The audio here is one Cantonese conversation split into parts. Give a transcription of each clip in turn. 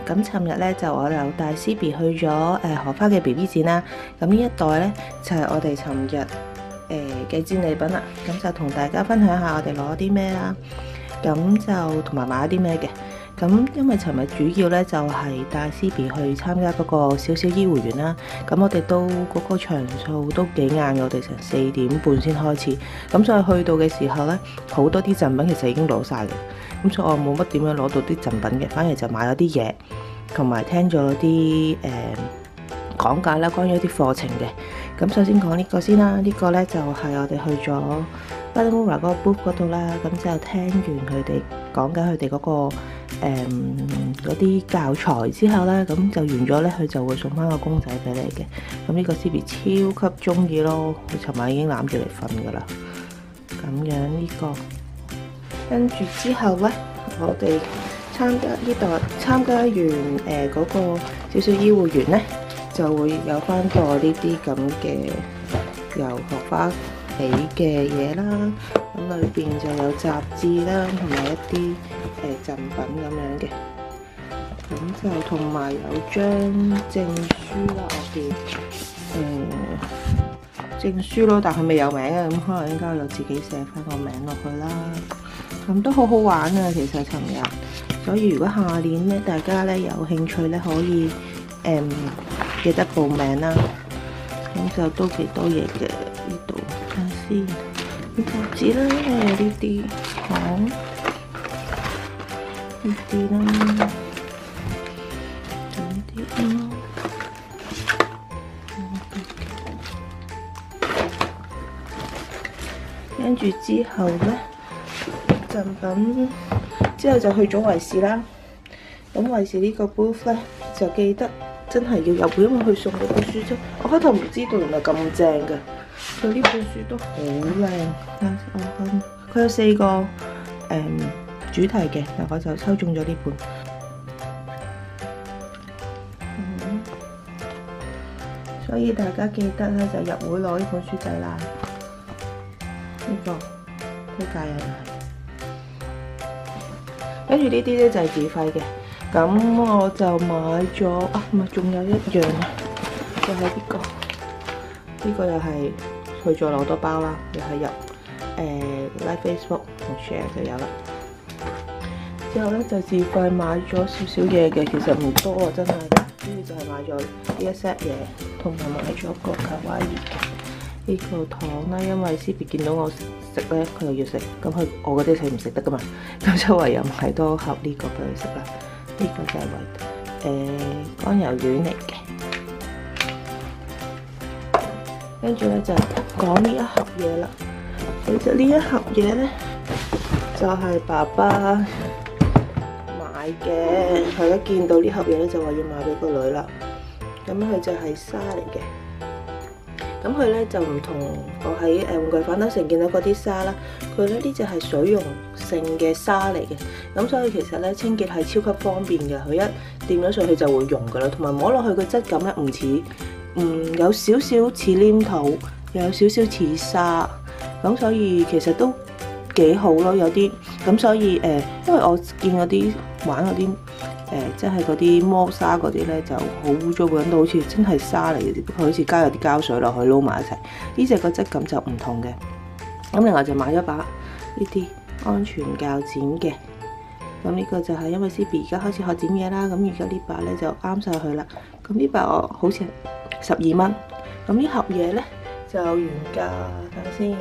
咁尋日咧就我就帶 Cibi 去咗荷花嘅 BB 展啦。咁呢一袋咧就係我哋尋日嘅戰利品啦。咁就同大家分享下我哋攞啲咩啦。咁就同埋買咗啲咩嘅。咁因為尋日主要咧就係帶 Cibi 去參加嗰個小小醫護園啦。咁我哋都嗰個場數都幾晏嘅，我哋成4點半先開始。咁所以去到嘅時候咧，好多啲贈品其實已經攞晒嘅。咁所以我冇乜點樣攞到啲贈品嘅，反而就買咗啲嘢，同埋聽咗啲講解啦，關於一啲課程嘅。咁首先講呢個先啦，呢個咧就係我哋去咗 Balamura 嗰個 booth 嗰度啦。咁就聽完佢哋講解佢哋嗰個嗰啲教材之後咧，咁就完咗咧，佢就會送翻個公仔俾你嘅。咁呢個 Cibi 超級中意咯，佢尋晚已經攬住嚟瞓噶啦。咁樣呢個，跟住之後咧，我哋參加完嗰個小小醫護園咧，就會有翻個呢啲咁嘅由荷花起嘅嘢啦。咁裏邊就有雜誌啦，同埋一啲贈品咁樣嘅。咁就同埋有張證書啦，我哋證書咯，但係未有名嘅，咁可能應該有自己寫翻個名落去啦。咁都好好玩啊，其實尋日。所以如果下年咧，大家咧有興趣咧，可以記得報名啦。咁就都幾多嘢嘅呢度，睇下先。報紙啦，有呢啲好呢啲啦，呢啲咯。跟住之後咧，贈品之後就去咗維視啦。咁維視呢個 booth 咧，就記得真係要有本，因為佢送嗰本書啫。我開頭唔知道原來咁正嘅，佢呢本書都好靚。佢有4個主題嘅，但我就抽中咗呢本。所以大家記得咧就入會攞呢本書仔啦。呢個推介又係，跟住呢啲咧就係自費嘅。咁我就買咗啊，唔係仲有一樣，就係呢個。呢個又係去咗攞多包啦，又係入Like Facebook 同 Share 就有啦。之後咧就自費買咗少少嘢嘅，其實唔多啊，真係。跟住就係買咗呢一 set 嘢，同埋買咗個卡哇伊呢個糖啦，因為 Cibi 見到我食咧，佢又要食，咁我嗰啲佢唔食得噶嘛，咁就唯有買多盒呢個俾佢食啦。呢個就係乾油丸嚟嘅。跟住咧就講呢一盒嘢啦。其實呢一盒嘢咧就係爸爸買嘅，佢一見到呢盒嘢咧就話要買俾個女啦。咁佢就係沙嚟嘅。咁佢咧就唔同我喺玩具反斗城見到嗰啲沙啦，佢咧呢隻係水溶性嘅沙嚟嘅。咁所以其實咧清潔係超級方便嘅，佢一掂咗上去就會溶噶啦，同埋摸落去個質感咧唔似有少少似黏土，又有少少似沙，咁所以其實都幾好咯。有啲咁所以因為我見嗰啲玩嗰啲即係嗰啲磨砂嗰啲咧就好污糟嘅，到好似真係沙嚟嘅，只不過好似加咗啲膠水落去撈埋一齊。呢隻個質感就唔同嘅。咁另外就買咗把呢啲安全鉸剪嘅。咁呢個就係因為 Cibi 而家開始學剪嘢啦，咁而家呢把咧就啱晒佢啦。咁呢把我好似12蚊。咁呢盒嘢咧就原價睇下先，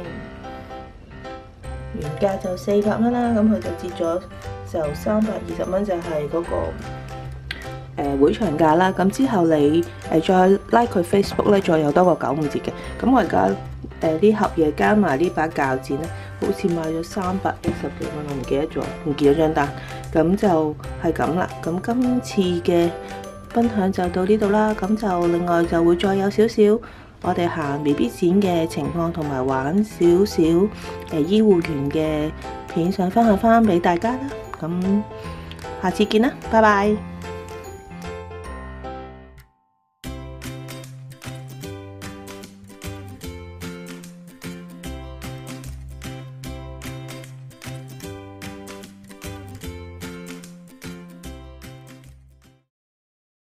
原價就400蚊啦，咁佢就折咗就320蚊，就係嗰個會場價啦。咁之後你再 like 佢 Facebook 咧，再有多個95折嘅。咁我而家呢盒嘢加埋呢把鉸剪咧，好似買咗310幾蚊，我唔記得咗，唔見咗張單。咁就係咁啦。咁今次嘅分享就到呢度啦。咁就另外就會再有少少我哋行 BB 展嘅情況，同埋玩少少醫護園嘅片，想分享翻俾大家啦。咁下次見啦，拜拜。